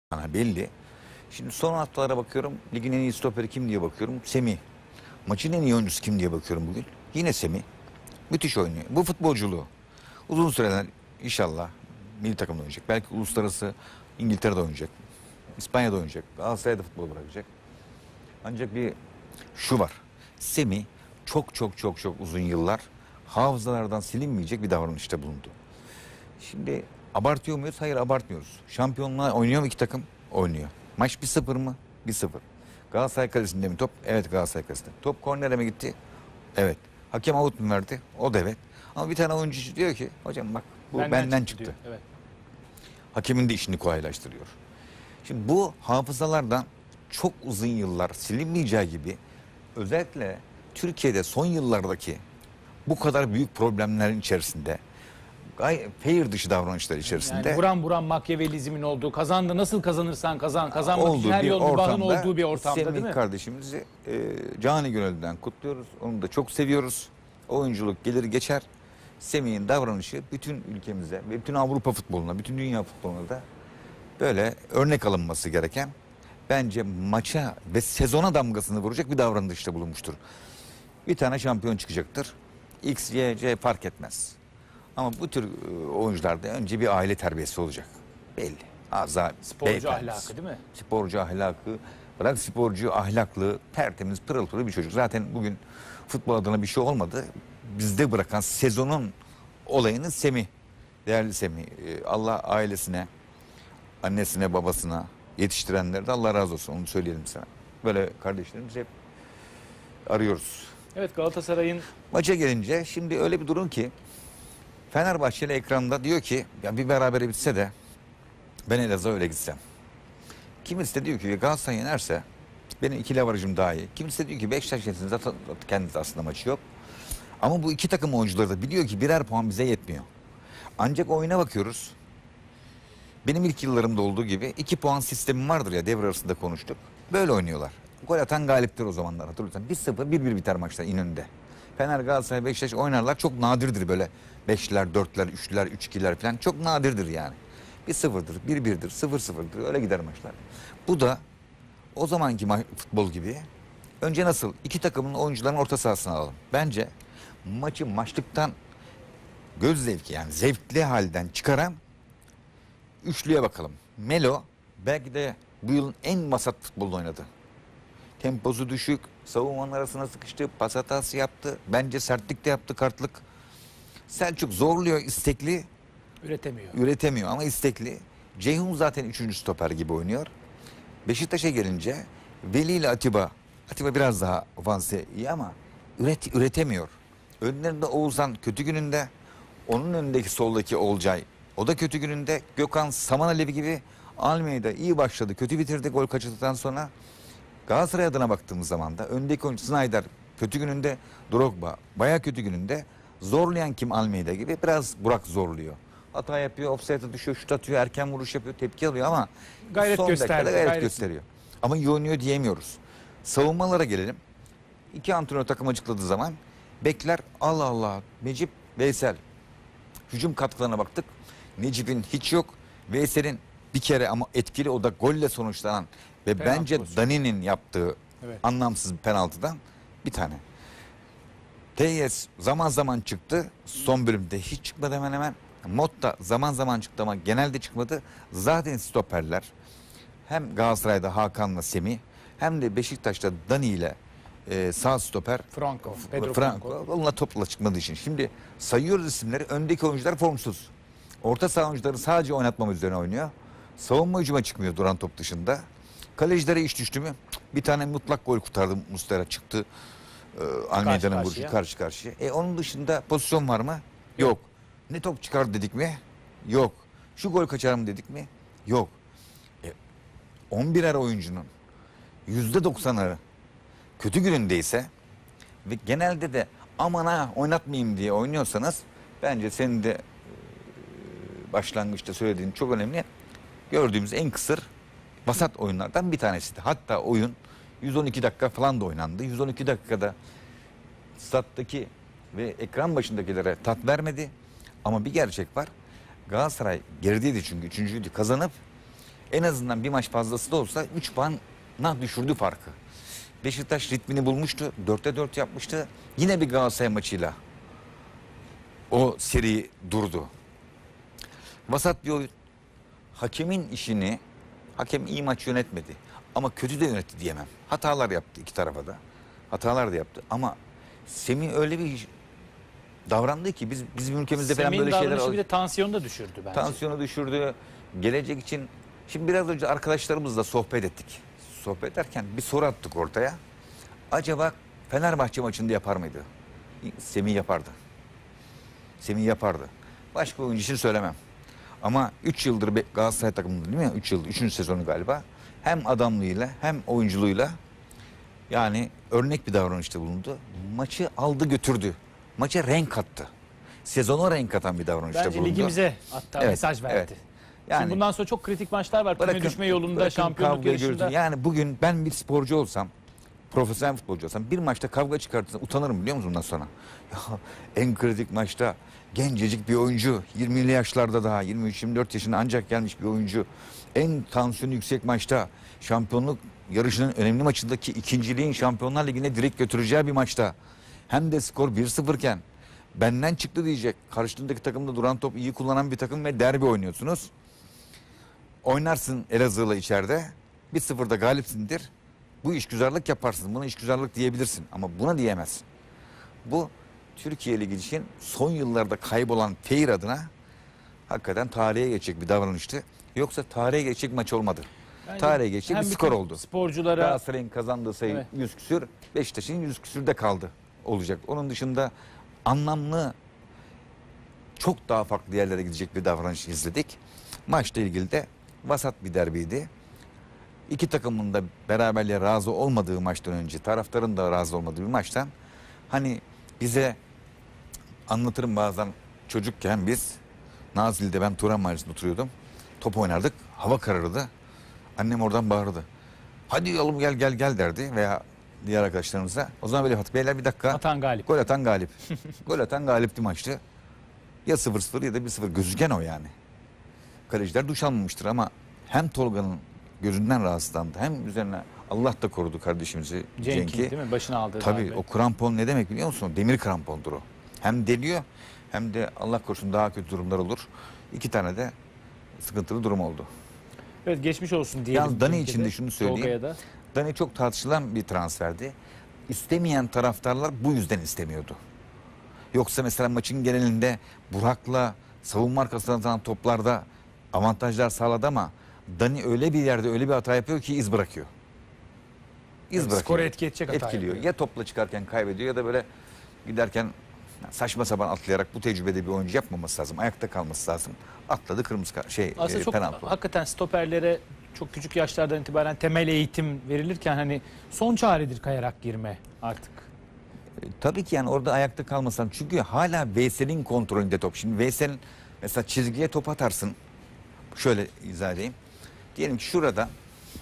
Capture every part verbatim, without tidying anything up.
Bana belli. Şimdi son haftalara bakıyorum. Ligin en iyi stoperi kim diye bakıyorum. Semih. Maçın en iyi oyuncusu kim diye bakıyorum bugün. Yine Semih. Müthiş oynuyor. Bu futbolculuğu uzun süreler inşallah milli takımda oynayacak. Belki uluslararası İngiltere'de oynayacak. İspanya'da oynayacak. Galatasaray'da futbol bırakacak. Ancak bir şu var. Semih çok çok çok çok uzun yıllar hafızalardan silinmeyecek bir davranışta bulundu. Şimdi abartıyor muyuz? Hayır, abartmıyoruz. Şampiyonluğa oynuyor mu iki takım? Oynuyor. Maç bir sıfır mı? bir sıfır. Galatasaray kalesinde mi top? Evet, Galatasaray kalesinde. Top kornere mi gitti? Evet. Hakem out mu verdi? O da evet. Ama bir tane oyuncu diyor ki hocam bak bu benden, benden çıktı. çıktı. Evet. Hakemin de işini kolaylaştırıyor. Şimdi bu hafızalardan çok uzun yıllar silinmeyeceği gibi özellikle Türkiye'de son yıllardaki bu kadar büyük problemlerin içerisinde gayet fair dışı davranışlar içerisinde. Yani buram buram makyavelizmin olduğu, kazandı nasıl kazanırsan kazan, kazanmak için olduğu her bir yol mübahın ortamda olduğu bir ortamda değil Semih mi? kardeşimizi e, canı gönülden kutluyoruz. Onu da çok seviyoruz. Oyunculuk gelir geçer. Semih'in davranışı bütün ülkemize ve bütün Avrupa futboluna, bütün dünya futboluna da böyle örnek alınması gereken, bence maça ve sezona damgasını vuracak bir davranışta bulunmuştur. Bir tane şampiyon çıkacaktır. X, Y, C fark etmez. Ama bu tür e, oyuncularda önce bir aile terbiyesi olacak. Belli. Azar, Sporcu beyefendisi. ahlakı değil mi? Sporcu ahlakı, bırak sporcu ahlaklı, tertemiz, pırıl pırıl bir çocuk. Zaten bugün futbol adına bir şey olmadı. Bizde bırakan sezonun olayını Semih. Değerli Semih. E, Allah ailesine, annesine, babasına, yetiştirenlere de Allah razı olsun. Onu söyleyelim sana. Böyle kardeşlerimizi hep arıyoruz. Evet, Galatasaray'ın Maça gelince şimdi öyle bir durum ki Fenerbahçeli ekranda diyor ki ya bir berabere bitse de ben Elazığ'a öyle gitsem. Kimisi de diyor ki Galatasaray yenerse benim ikili avarajım daha iyi. Kimisi de diyor ki Beşiktaş yensin, zaten kendisi aslında maçı yok. Ama bu iki takım oyuncuları da biliyor ki birer puan bize yetmiyor. Ancak oyuna bakıyoruz. Benim ilk yıllarımda olduğu gibi iki puan sistemi vardır ya, devre arasında konuştuk. Böyle oynuyorlar. Gol atan galiptir o zamanlar, hatırlıyorsan. bir sıfır bir bir biter maçlar İnönü'nde. Fener, Galatasaray, Beşiktaş oynarlar. Çok nadirdir böyle beşler, dörtler, üçler, üç ikiler falan. Çok nadirdir yani. bir sıfırdır, bir birdir, sıfır sıfırdır. Öyle gider maçlar. Bu da o zamanki futbol gibi. Önce nasıl? İki takımın oyuncularının orta sahasına alalım. Bence maçı maçlıktan, göz zevki yani zevkli halden çıkaran üçlüye bakalım. Melo belki de bu yılın en vasat futbolda oynadı. Temposu düşük, savunmanın arasına sıkıştı, pas hatası yaptı. Bence sertlik de yaptı, kartlık. Selçuk zorluyor, istekli. üretemiyor. Üretemiyor ama istekli. Ceyhun zaten üçüncü stoper gibi oynuyor. Beşiktaş'a gelince Veli ile Atiba. Atiba biraz daha ofansı iyi ama üret, üretemiyor. Önlerinde Oğuzhan kötü gününde. Onun önündeki soldaki Olcay, o da kötü gününde. Gökhan Samanalevi gibi. Almeyda iyi başladı, kötü bitirdi gol kaçırdıktan sonra. Galatasaray adına baktığımız zaman da öndeki oyuncu Snyder kötü gününde, Drogba baya kötü gününde. Zorlayan kim? Almeyda gibi. Biraz Burak zorluyor. Hata yapıyor, offside'e düşüyor, şut atıyor, erken vuruş yapıyor, tepki alıyor ama Gayret son gösterdi, dakikada gayret gayret. gösteriyor. Ama iyi oynuyor diyemiyoruz. Savunmalara gelelim. İki antrenör takım açıkladığı zaman bekler Allah Allah, Necip, Veysel. Hücum katkılarına baktık. Necip'in hiç yok. Veysel'in bir kere ama etkili, o da golle sonuçlanan ve Penaltı bence pozisyonu. Dani'nin yaptığı Evet. anlamsız bir penaltıdan bir tane. T Y S zaman zaman çıktı. Son bölümde hiç çıkmadı hemen hemen. Motta zaman zaman çıktı ama genelde çıkmadı. Zaten stoperler hem Galatasaray'da Hakan'la Semih hem de Beşiktaş'ta Dani ile e, sağ stoper Franco, Pedro Franco. Franco. Onunla topla çıkmadığı için. Şimdi sayıyoruz isimleri. Öndeki oyuncular formsuz. Orta saha oyuncuları sadece oynatmamız üzerine oynuyor. Savunma hücuma çıkmıyor duran top dışında. Kalecilere iş düştü mü? Bir tane mutlak gol kurtardı Muslera, çıktı. Ee, Almeida'nın Karşı vuruşu karşıya. karşı karşıya. E onun dışında pozisyon var mı? Yok. Yok. Ne top çıkar dedik mi? Yok. Şu gol kaçar mı dedik mi? Yok. E, on birer oyuncunun yüzde doksanı kötü günündeyse ve genelde de aman ha oynatmayayım diye oynuyorsanız bence senin de e, başlangıçta söylediğin çok önemli. Gördüğümüz en kısır vasat oyunlardan bir tanesiydi. Hatta oyun yüz on iki dakika falan da oynandı. yüz on iki dakikada stat'taki ve ekran başındakilere tat vermedi. Ama bir gerçek var. Galatasaray gerideydi çünkü üçüncüydü, kazanıp En azından bir maç fazlası da olsa üç puana düşürdü farkı. Beşiktaş ritmini bulmuştu. dörtte dört yapmıştı. Yine bir Galatasaray maçıyla o seri durdu. Vasat bir oyun. Hakemin işini, hakem iyi maç yönetmedi. Ama kötü de yönetti diyemem. Hatalar yaptı iki tarafa da. Hatalar da yaptı. Ama Semih öyle bir davrandı ki biz bizim ülkemizde falan Semih'in böyle şeyler davranışı oldu. bir de tansiyonu da düşürdü bence. Tansiyonu düşürdü. Gelecek için. Şimdi biraz önce arkadaşlarımızla sohbet ettik. Sohbet ederken bir soru attık ortaya. Acaba Fenerbahçe maçında yapar mıydı? Semih yapardı. Semih yapardı. Başka oyuncu için söylemem. Ama üç yıldır be- Galatasaray takımında değil mi? üç yıl, üçüncü sezonu galiba. Hem adamlığıyla hem oyunculuğuyla yani örnek bir davranışta bulundu. Maçı aldı götürdü. Maça renk kattı. Sezona renk katan bir davranışta Bence bulundu. ligimize hatta Evet, mesaj verdi. evet. Yani Şimdi bundan sonra çok kritik maçlar var. Küme düşme yolunda, bırakın şampiyonluk kavgayı yarışında. gürültüyü. Yani bugün ben bir sporcu olsam, profesyonel futbolcu olsam bir maçta kavga çıkartırsam utanırım biliyor musun bundan sonra? Ya, en kritik maçta gencecik bir oyuncu, yirmili yaşlarda daha, yirmi üç yirmi dört yaşında ancak gelmiş bir oyuncu. En tansiyonu yüksek maçta, şampiyonluk yarışının önemli maçındaki ikinciliğin Şampiyonlar Ligi'ne direkt götüreceği bir maçta. Hem de skor bir sıfır iken benden çıktı diyecek. Karşındaki takımda duran top iyi kullanan bir takım ve derbi oynuyorsunuz. Oynarsın Elazığ'la içeride. bir sıfırda galipsindir. Bu işgüzarlık yaparsın. Buna işgüzarlık diyebilirsin. Ama buna diyemezsin. Bu Türkiye Ligi için son yıllarda kaybolan Feyir adına hakikaten tarihe geçecek bir davranıştı. Yoksa tarihe geçecek maç olmadı. Bence Tarihe geçecek hem bir skor bütün oldu. sporculara Galatasaray'ın kazandığı sayı Evet. yüz küsür. Beşiktaş'ın yüz küsürde kaldı olacak. Onun dışında anlamlı çok daha farklı yerlere gidecek bir davranış izledik. Maçla ilgili de vasat bir derbiydi. İki takımın da beraberliğe razı olmadığı maçtan önce, taraftarın da razı olmadığı bir maçtan hani bize anlatırım bazen çocukken biz Nazilli'de ben Turan Mahallesi'nde oturuyordum. Top oynardık. Hava kararırdı. Annem oradan bağırdı. Hadi oğlum gel gel gel derdi veya diğer arkadaşlarımıza. O zaman böyle hatır. Beyler bir dakika. atan galip. Gol atan galip. Gol atan galipti maçtı. Ya sıfır sıfır ya da bir sıfır gözüken o yani. Kaleciler duş almamıştır ama hem Tolga'nın gözünden rahatsızlandı hem üzerine Allah da korudu kardeşimizi Cenk'in Cenk'i. değil mi? Başına aldığı Tabii darbe. o krampon ne demek biliyor musun? Demir krampondur o. Hem deliyor hem de Allah korusun daha kötü durumlar olur. İki tane de sıkıntılı durum oldu. Evet, geçmiş olsun diyelim. Yalnız Dani Cenk'e için de de, şunu söyleyeyim. Tolga'ya da. Dani çok tartışılan bir transferdi. İstemeyen taraftarlar bu yüzden istemiyordu. Yoksa mesela maçın genelinde Burak'la savunma arkasından atılan toplarda avantajlar sağladı ama Dani öyle bir yerde öyle bir hata yapıyor ki iz bırakıyor. İz Yani bırakıyor. skoru etki edecek hata Etkiliyor. yapıyor. Ya topla çıkarken kaybediyor ya da böyle giderken saçma sapan atlayarak bu tecrübede bir oyuncu yapmaması lazım. Ayakta kalması lazım. Atladı kırmızı kart, şey Aslında e, çok penaltı. hakikaten stoperlere çok küçük yaşlardan itibaren temel eğitim verilirken hani son çaredir kayarak girme artık. E, tabii ki yani orada ayakta kalmasan çünkü hala Veysel'in kontrolünde top. Şimdi Veysel mesela çizgiye top atarsın. Şöyle izah edeyim. Diyelim ki şurada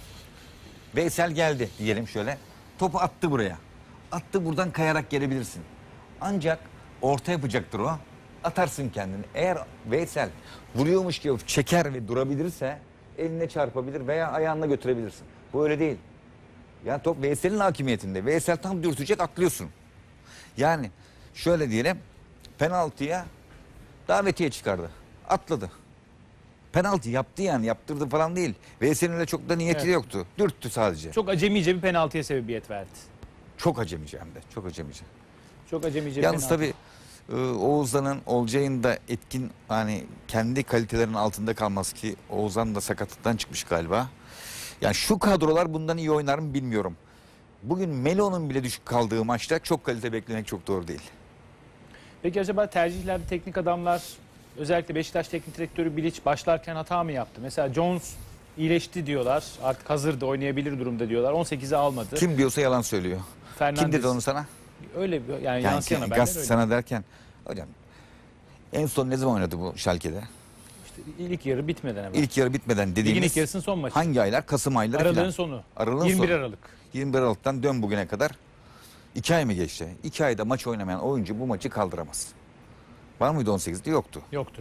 Veysel geldi diyelim şöyle. Topu attı buraya. Attı buradan kayarak gelebilirsin. Ancak orta yapacaktır o. Atarsın kendini. Eğer Veysel vuruyormuş gibi çeker ve durabilirse eline çarpabilir veya ayağına götürebilirsin. Bu öyle değil. Yani top Veysel'in hakimiyetinde. Veysel tam dürtecek atlıyorsun. Yani şöyle diyelim penaltıya davetiye çıkardı. Atladı. Penaltı yaptı yani yaptırdı falan değil. Veysel'in öyle çok da niyeti Evet. yoktu. Dürttü sadece. Çok, Çok acemice bir penaltıya sebebiyet verdi. çok acemice hem de. Çok acemice. Çok acemice bir Yalnız penaltı. tabii e, Oğuzhan'ın Olcay'ın da etkin hani kendi kalitelerinin altında kalması ki Oğuzhan da sakatlıktan çıkmış galiba. Yani şu kadrolar bundan iyi oynar mı bilmiyorum. Bugün Melo'nun bile düşük kaldığı maçta çok kalite beklemek çok doğru değil. Peki acaba tercihlerde teknik adamlar özellikle Beşiktaş teknik direktörü Bilic başlarken hata mı yaptı? Mesela Jones iyileşti diyorlar. Artık hazırdı, oynayabilir durumda diyorlar. on sekize almadı. Kim diyorsa yalan söylüyor. Fernandes. Kim dedi onu sana? Öyle bir yani, Yani yansıyan kim- haberler gaz öyle. sana derken hocam en son ne zaman oynadı bu Schalke'de? İşte ilk yarı bitmeden hemen. İlk yarı bitmeden Ligin dediğimiz ilk yarısının son maçı. hangi aylar? Kasım ayları Aralığın falan. sonu. Aralığın yirmi bir sonu. Aralık. yirmi bir Aralık'tan dön bugüne kadar iki ay mı geçti? iki ayda maç oynamayan oyuncu bu maçı kaldıramaz. Var mıydı on sekizde? Yoktu. Yoktu.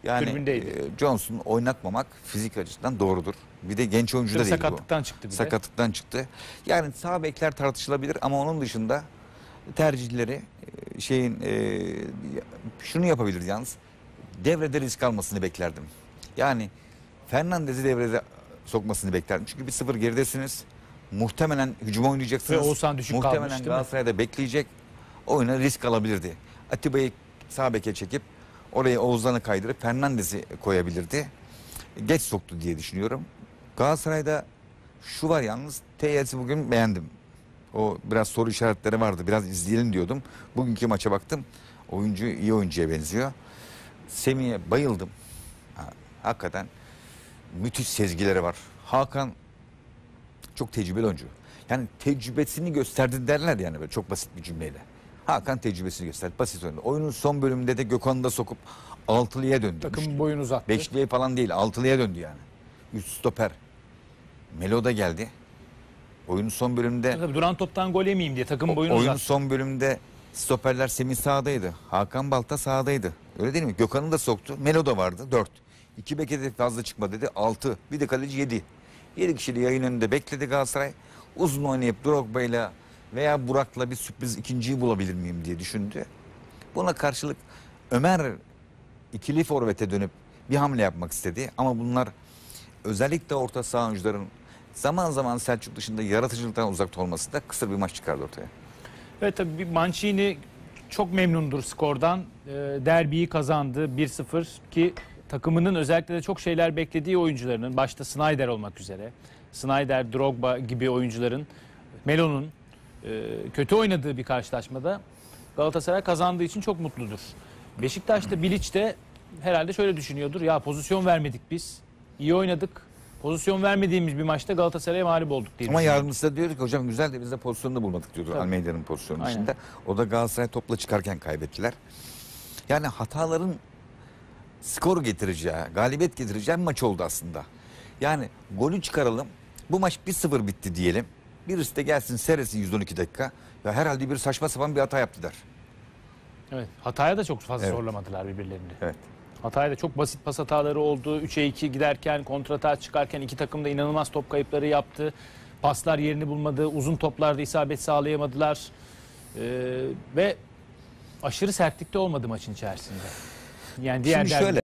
Yani tribündeydi. e, Johnson'u oynatmamak fizik açısından doğrudur. Bir de genç oyuncu da Tabii değil bu. sakatlıktan çıktı bir de. Sakatlıktan çıktı. Yani sağ bekler tartışılabilir ama onun dışında tercihleri e, şeyin e, şunu yapabilir yalnız. Devrede risk almasını beklerdim. Yani Fernandez'i devrede sokmasını beklerdim. Çünkü bir sıfır geridesiniz. Muhtemelen hücuma oynayacaksınız. Ve Oğuzhan düşük Muhtemelen kalmış, değil mi? Galatasaray'da bekleyecek. Oyuna risk alabilirdi. Atiba'yı sağ beke çekip oraya Oğuzhan'ı kaydırıp Fernandez'i koyabilirdi. Geç soktu diye düşünüyorum. Galatasaray'da şu var yalnız, T Y S'yi bugün beğendim. O biraz soru işaretleri vardı. Biraz izleyelim diyordum. Bugünkü maça baktım. Oyuncu iyi oyuncuya benziyor. Semih'e bayıldım. Ha, hakikaten müthiş sezgileri var. Hakan çok tecrübeli oyuncu. Yani tecrübesini gösterdi derler yani böyle çok basit bir cümleyle. Hakan tecrübesini gösterdi. Basit oynadı. Oyunun son bölümünde de Gökhan'ı da sokup altılıya döndü. Takım boyunu uzattı. Beşliye falan değil, altılıya döndü yani. Üst stoper. Melo da geldi. Oyunun son bölümünde Tabii duran toptan gol yemeyeyim diye takım o- boyunu oyunun uzattı. son bölümünde stoperler Semih sağdaydı. Hakan Balta sağdaydı. Öyle değil mi? Gökhan'ı da soktu. Melo da vardı. Dört. İki beke de fazla çıkma dedi. Altı. Bir de kaleci yedi. Yedi kişili yayın önünde bekledi Galatasaray. Uzun oynayıp Drogba'yla veya Burak'la bir sürpriz ikinciyi bulabilir miyim diye düşündü. Buna karşılık Ömer ikili forvete dönüp bir hamle yapmak istedi. Ama bunlar özellikle orta saha oyuncuların zaman zaman Selçuk dışında yaratıcılıktan uzakta olması da kısır bir maç çıkardı ortaya. Evet tabii bir Mancini çok memnundur skordan. Ee, derbiyi kazandı bir sıfır ki takımının özellikle de çok şeyler beklediği oyuncularının başta Sneijder olmak üzere. Sneijder, Drogba gibi oyuncuların Melo'nun e, kötü oynadığı bir karşılaşmada Galatasaray kazandığı için çok mutludur. Beşiktaş'ta Bilic de herhalde şöyle düşünüyordur. Ya pozisyon vermedik biz. İyi oynadık. Pozisyon vermediğimiz bir maçta Galatasaray'a mağlup olduk diye Ama düşünüyorum. yardımcısı da diyordu ki hocam güzel de biz de pozisyonunu bulmadık diyordu Tabii. Almeida'nın pozisyonu Aynen. dışında. O da Galatasaray topla çıkarken kaybettiler. Yani hataların skor getireceği, galibiyet getireceği bir maç oldu aslında. Yani golü çıkaralım. Bu maç bir sıfır bitti diyelim. Birisi de gelsin seyretsin yüz on iki dakika. Ya herhalde bir saçma sapan bir hata yaptı der. Evet, hataya da çok fazla Evet. zorlamadılar birbirlerini. Evet. Hatay'da çok basit pas hataları oldu. üçe iki giderken, kontratağa çıkarken iki takım da inanılmaz top kayıpları yaptı. Paslar yerini bulmadı. Uzun toplarda isabet sağlayamadılar. Ee, ve aşırı sertlikte olmadı maçın içerisinde. Yani diğer Şimdi derbi- şöyle.